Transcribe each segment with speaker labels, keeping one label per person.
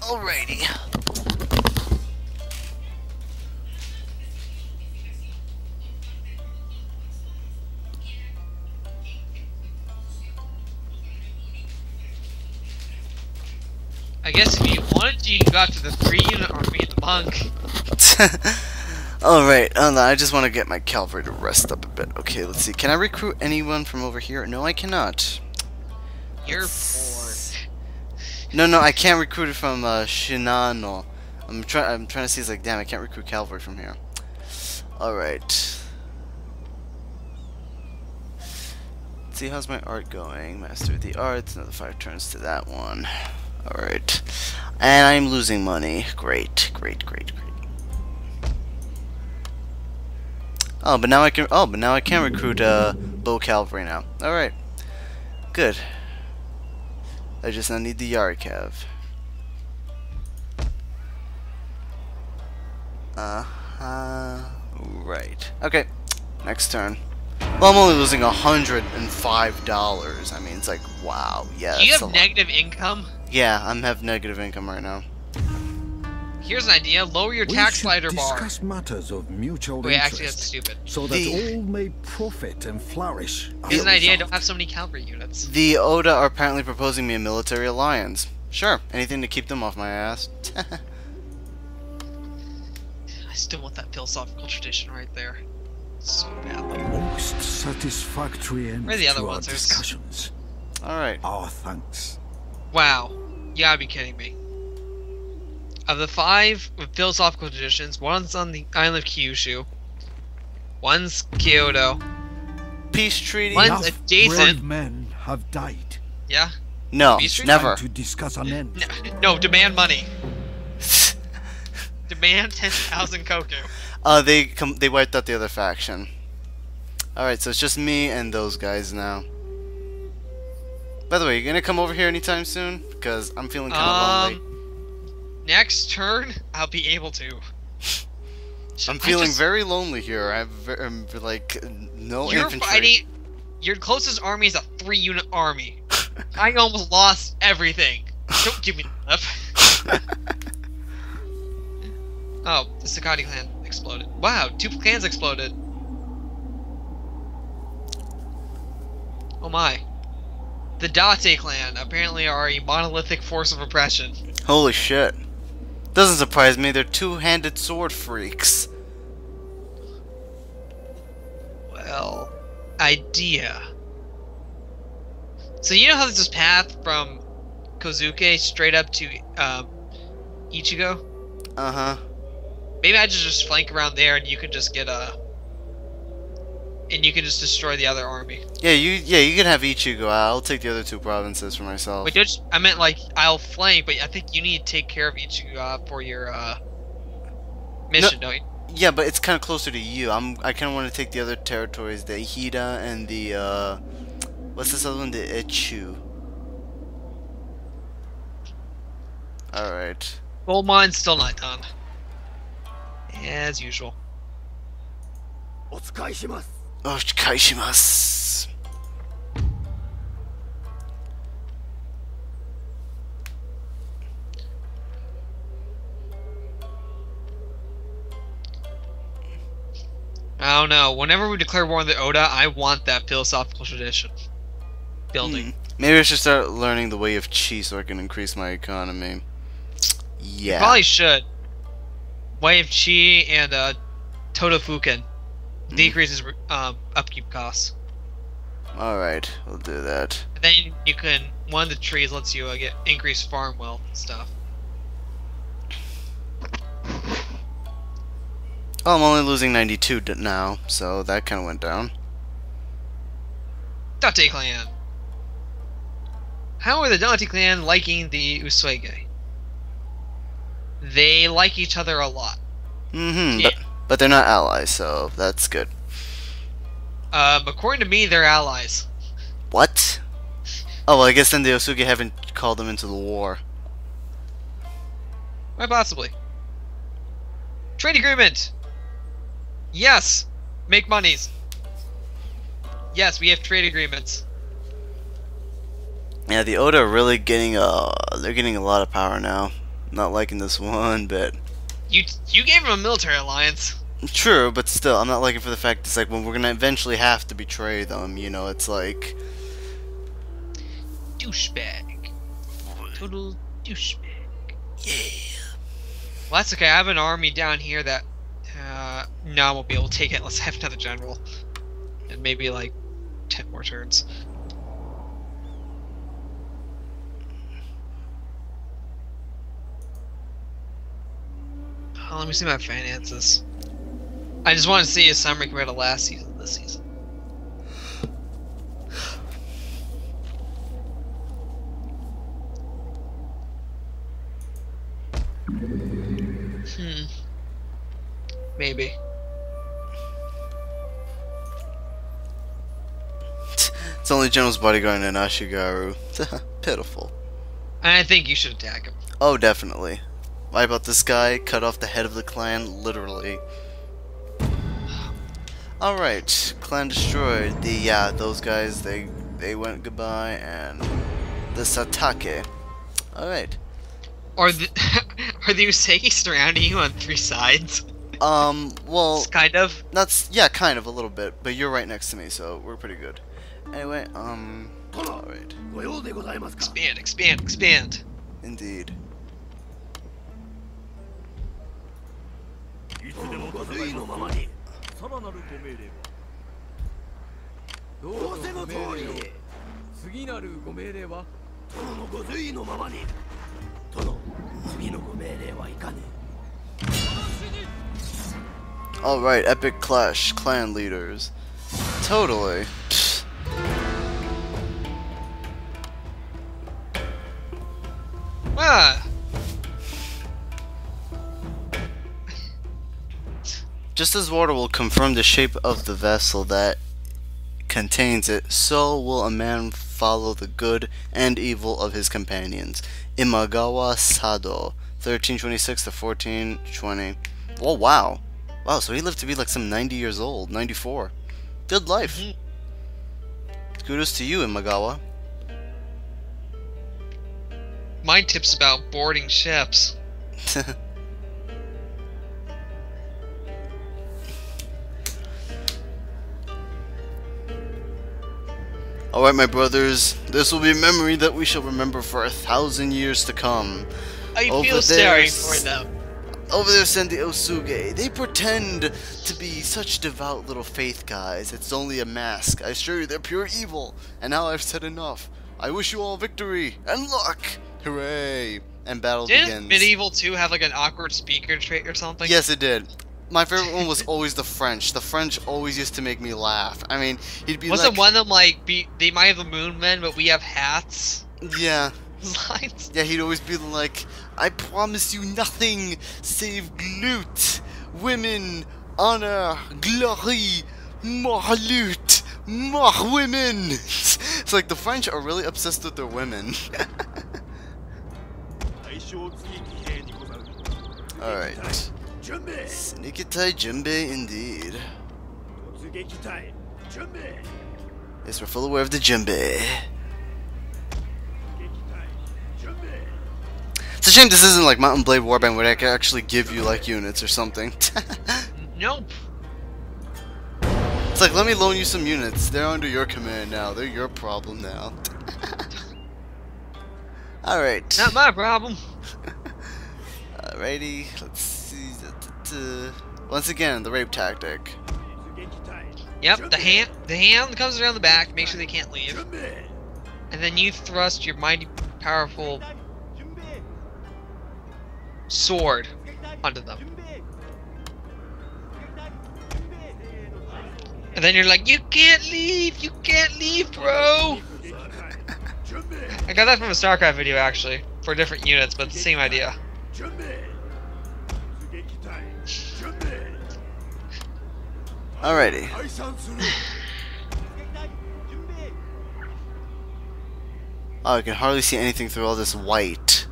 Speaker 1: Alrighty.
Speaker 2: I guess if you wanted to, you can go after the 3-unit army and the monk.
Speaker 1: Alright, I just want to get my cavalry to rest up a bit. Okay, let's see. Can I recruit anyone from over here? No, I cannot.
Speaker 2: You're bored.
Speaker 1: No, I can't recruit it from Shinano. I'm trying to see. It's like, damn, I can't recruit cavalry from here. Alright. Let's see, how's my art going? Master of the arts. Another 5 turns to that one. Alright. And I'm losing money. Great. Oh, but now I can recruit bow cavalry now. Alright. Good. I just now need the Yari Cav. Right. Okay. Next turn. Well, I'm only losing $105. I mean, it's like, wow, yeah.
Speaker 2: Do you have negative income?
Speaker 1: Yeah, I have negative income right now.
Speaker 2: Here's an idea: lower your tax slider bar.
Speaker 3: Discuss matters of mutual
Speaker 2: Wait,
Speaker 3: interest,
Speaker 2: actually, that's stupid.
Speaker 3: so that all may profit and flourish.
Speaker 2: Here's an idea: don't have so many cavalry units.
Speaker 1: The Oda are apparently proposing me a military alliance. Sure, anything to keep them off my ass.
Speaker 2: I still want that philosophical tradition right there. So badly.
Speaker 3: Most satisfactory end
Speaker 2: Where are the other
Speaker 3: to our
Speaker 2: ones? There's-
Speaker 3: discussions.
Speaker 1: Alright.
Speaker 3: Our thanks.
Speaker 2: Wow, you gotta be kidding me. Of the 5 philosophical traditions, one's on the island of Kyushu, one's Kyoto,
Speaker 1: Peace treaty?
Speaker 2: One's
Speaker 3: Enough
Speaker 2: adjacent.
Speaker 3: brave men have died.
Speaker 2: Yeah?
Speaker 1: No,
Speaker 2: Peace treaty?
Speaker 1: never.
Speaker 3: Time to discuss an end.
Speaker 2: No, demand money. Demand 10,000 koku.
Speaker 1: They wiped out the other faction. Alright, so it's just me and those guys now. By the way, you gonna come over here anytime soon? Because I'm feeling kind of lonely.
Speaker 2: Next turn, I'll be able to.
Speaker 1: I'm feeling very lonely here. I have like no
Speaker 2: You're
Speaker 1: infantry.
Speaker 2: fighting. Your closest army is a 3-unit army. I almost lost everything. Don't give me the lip. Oh, the Sakati clan exploded. Wow, 2 clans exploded. Oh my. The Date clan apparently are a monolithic force of oppression.
Speaker 1: Holy shit. Doesn't surprise me, they're two-handed sword freaks.
Speaker 2: Well, idea. So you know how there's this path from Kozuke straight up to Ichigo?
Speaker 1: Uh-huh.
Speaker 2: Maybe I just flank around there and you can just get and you can just destroy the other army.
Speaker 1: Yeah, you can have Ichigo. I'll take the other 2 provinces for myself.
Speaker 2: Wait, I meant like I'll flank, but I think you need to take care of Ichigo for your mission, don't you?
Speaker 1: Yeah, but it's kind of closer to you. I kind of want to take the other territories, the Hida and the what's this other one? The Echu. All right.
Speaker 2: Gold mine's still not done, as usual.
Speaker 1: Oshikaishimasu.
Speaker 2: I don't know. Whenever we declare war on the Oda, I want that philosophical tradition building.
Speaker 1: Maybe I should start learning the way of chi so I can increase my economy. Yeah.
Speaker 2: You probably should. Way of Chi and Todofuken decreases upkeep costs.
Speaker 1: Alright, we'll do that.
Speaker 2: And then you can, one of the trees lets you get increased farm wealth and stuff.
Speaker 1: Oh, I'm only losing 92 now, so that kind of went down.
Speaker 2: Date clan. How are the Date clan liking the Usuige? They like each other a lot.
Speaker 1: Mm-hmm,
Speaker 2: Yeah.
Speaker 1: but they're not allies, so that's good.
Speaker 2: According to me, they're allies.
Speaker 1: What? Oh, well, I guess then the Osuge haven't called them into the war.
Speaker 2: Quite possibly. Trade agreement! Yes! Make monies! Yes, we have trade agreements.
Speaker 1: Yeah, the Oda are really getting they're getting a lot of power now. Not liking this one bit.
Speaker 2: You gave him a military alliance.
Speaker 1: True, but still, I'm not liking for the fact it's like when we're gonna eventually have to betray them, you know, it's like...
Speaker 2: Douchebag. Total douchebag.
Speaker 1: Yeah.
Speaker 2: Well, that's okay. I have an army down here that... no, I won't be able to take it unless I have another general. And maybe, like, 10 more turns. Oh, let me see my finances. I just want to see a summary compared to last season, this season. Maybe.
Speaker 1: It's only General's bodyguard and Ashigaru. Pitiful.
Speaker 2: And I think you should attack him.
Speaker 1: Oh, definitely. Wipe out this guy, cut off the head of the clan, literally. Alright, clan destroyed. Those guys, they went goodbye, and the Satake. Alright.
Speaker 2: Are the Usagi surrounding you on 3 sides?
Speaker 1: Well...
Speaker 2: Kind of?
Speaker 1: That's, yeah, kind of, a little bit, but you're right next to me, so we're pretty good. Anyway, alright.
Speaker 2: Expand, expand, expand.
Speaker 1: Indeed. Alright, epic clash, clan leaders. Totally.
Speaker 2: Ah!
Speaker 1: Just as water will confirm the shape of the vessel that contains it, so will a man follow the good and evil of his companions. Imagawa Sado, 1326 to 1420. Oh, wow. Wow, so he lived to be like some 90 years old, 94. Good life. Kudos to you, Imagawa.
Speaker 2: My tip's about boarding ships.
Speaker 1: Alright, my brothers, this will be a memory that we shall remember for 1,000 years to come.
Speaker 2: I feel sorry for them.
Speaker 1: Over there stand the Osuge. They pretend to be such devout little faith guys. It's only a mask. I assure you they're pure evil. And now I've said enough. I wish you all victory and luck. Hooray. And battle begins.
Speaker 2: Didn't Medieval 2 have like an awkward speaker trait or something?
Speaker 1: Yes, it did. My favorite one was always the French. The French always used to make me laugh. I mean, he'd be
Speaker 2: Wasn't
Speaker 1: like...
Speaker 2: one of them like, they might have the moon men, but we have hats?
Speaker 1: Yeah.
Speaker 2: Lines?
Speaker 1: Yeah, he'd always be like, I promise you nothing save loot, women, honor, glory, more loot, more women. It's like the French are really obsessed with their women. Alright. Sneakitai Junbei indeed. Yes, we're full aware of the Junbei. It's a shame this isn't like Mountain Blade Warband where I can actually give you like units or something.
Speaker 2: Nope.
Speaker 1: It's like, let me loan you some units. They're under your command now. They're your problem now. Alright.
Speaker 2: Not my problem.
Speaker 1: Alrighty, let's see. Once again, the rape tactic.
Speaker 2: Yep, the hand comes around the back, make sure they can't leave. And then you thrust your mighty powerful sword onto them. And then you're like, you can't leave, bro! I got that from a StarCraft video actually, for different units, but the same idea.
Speaker 1: Alrighty. Oh, I can hardly see anything through all this white.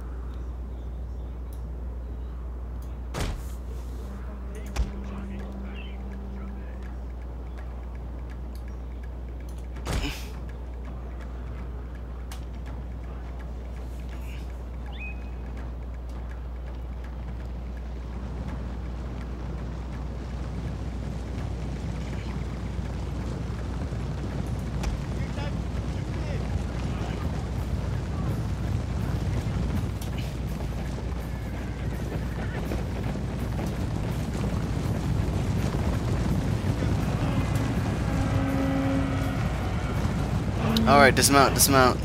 Speaker 1: Alright, dismount, dismount.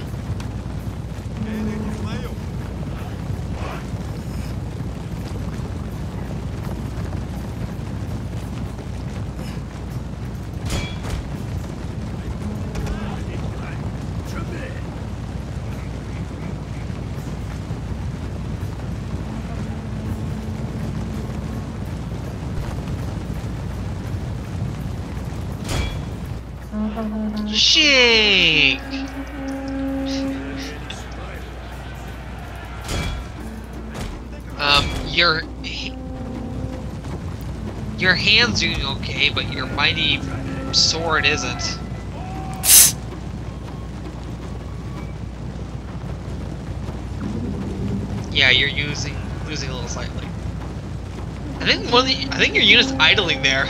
Speaker 2: Shake! Your hand's doing okay, but your mighty sword isn't. Yeah, you're losing a little slightly. I think your unit's idling there.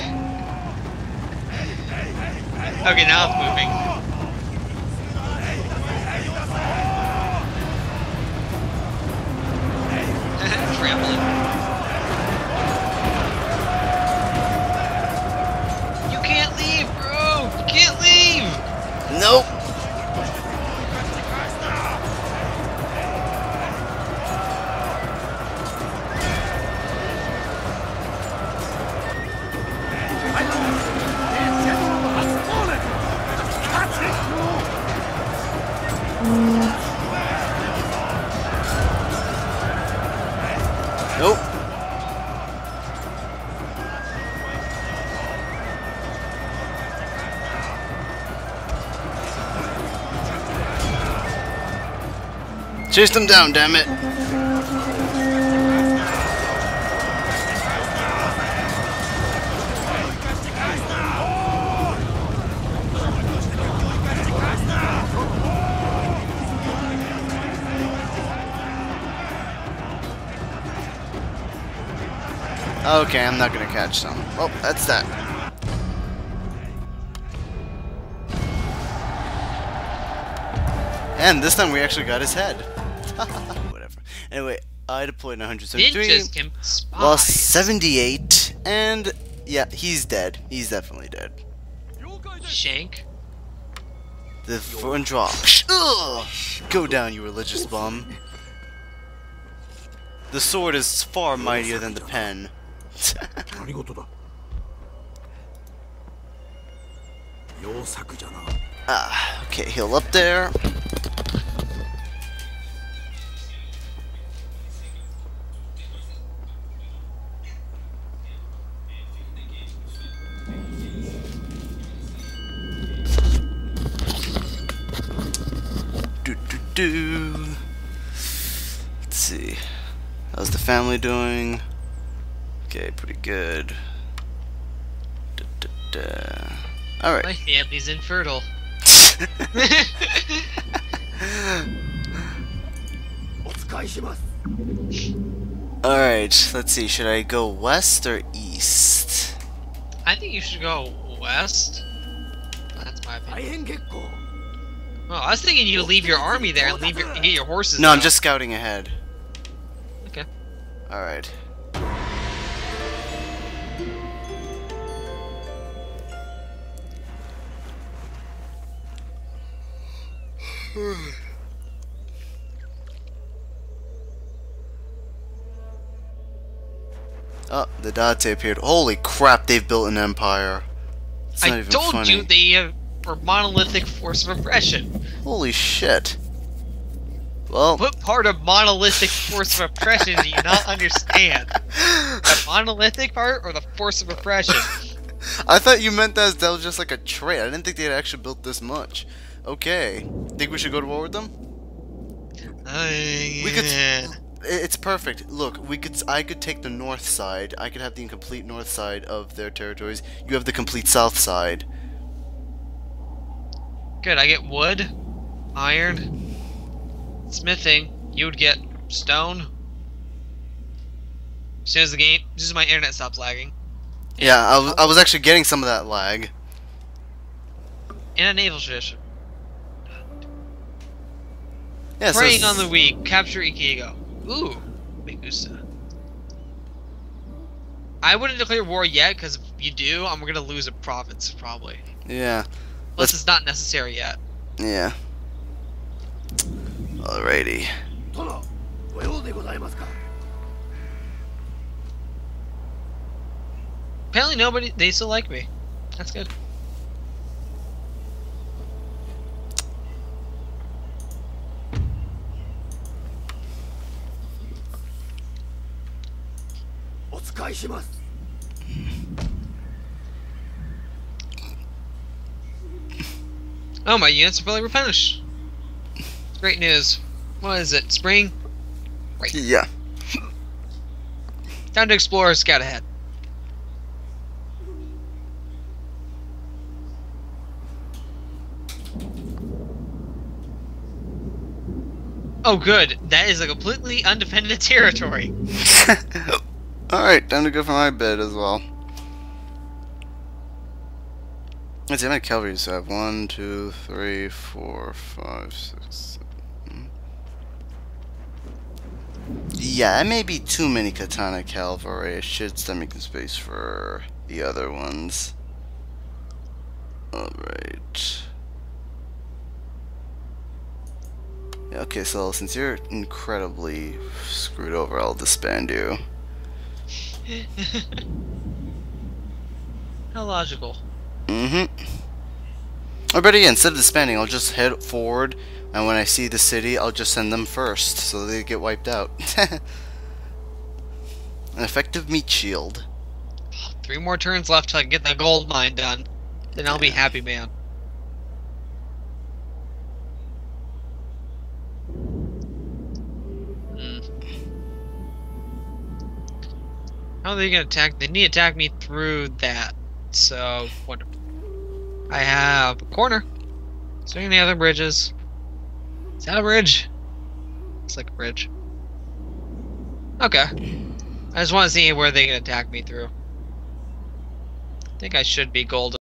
Speaker 2: Okay, now it's moving. Trampling. You can't leave, bro! You can't leave!
Speaker 1: Nope. Nope. Chase them down, damn it. Okay, I'm not gonna catch some. Well, that's that. And this time we actually got his head. Whatever. Anyway, I deployed 173.
Speaker 2: Ninjas can spy.
Speaker 1: Lost 78. And yeah, he's dead. He's definitely dead.
Speaker 2: Shank.
Speaker 1: The front drop. Ugh! Go down, you religious bum. The sword is far mightier than the pen. Ah, okay, heal up there. Let's see. How's the family doing? Okay, pretty good. Alright.
Speaker 2: My family's infertile.
Speaker 1: Alright, let's see. Should I go west or east?
Speaker 2: I think you should go west. That's my opinion. Oh, I was thinking you leave your army there and get your horses.
Speaker 1: No,
Speaker 2: out.
Speaker 1: I'm just scouting ahead.
Speaker 2: Okay.
Speaker 1: Alright. Oh, the Date appeared. Holy crap, they've built an empire. It's not
Speaker 2: I
Speaker 1: even
Speaker 2: told
Speaker 1: funny.
Speaker 2: you they were monolithic force of oppression.
Speaker 1: Holy shit. Well,
Speaker 2: What part of monolithic force of oppression do you not understand? The monolithic part or the force of oppression?
Speaker 1: I thought you meant that was just like a trait. I didn't think they had actually built this much. Okay. Think we should go to war with them? We could. It's perfect. Look, I could take the north side. I could have the complete north side of their territories. You have the complete south side.
Speaker 2: Good, I get wood, iron, smithing. You would get stone. As soon as my internet stops lagging.
Speaker 1: Yeah, I was actually getting some of that lag.
Speaker 2: And a naval tradition.
Speaker 1: Yeah, so
Speaker 2: Preying on the weak, capture Ikigo. Ooh, Migusa. I wouldn't declare war yet, because if you do, I'm gonna lose a province, probably.
Speaker 1: yeah.
Speaker 2: Unless it's not necessary yet.
Speaker 1: Yeah. Alrighty.
Speaker 2: Apparently nobody, they still like me. That's good. Oh, my units are fully replenished. Great news. What is it? Spring? Right.
Speaker 1: Yeah.
Speaker 2: Time to explore. Scout ahead. Oh, good. That is a completely undefended territory.
Speaker 1: Alright, time to go for my bed as well. Let's see how many cavalry do I have. 1, 2, 3, 4, 5, 6, 7. Yeah, that may be too many katana cavalry. I should start making space for the other ones. Alright. Yeah, okay, so since you're incredibly screwed over, I'll disband you.
Speaker 2: How logical.
Speaker 1: Or better yet, instead of disbanding, I'll just head forward, and when I see the city, I'll just send them first, so they get wiped out. An effective meat shield.
Speaker 2: 3 more turns left till I can get the gold mine done. Then I'll be happy, man. How are they gonna attack? They need to attack me through that. So, wonderful. I have a corner. Swinging the other bridges. Is that a bridge? It's like a bridge. Okay. I just want to see where they can attack me through. I think I should be golden.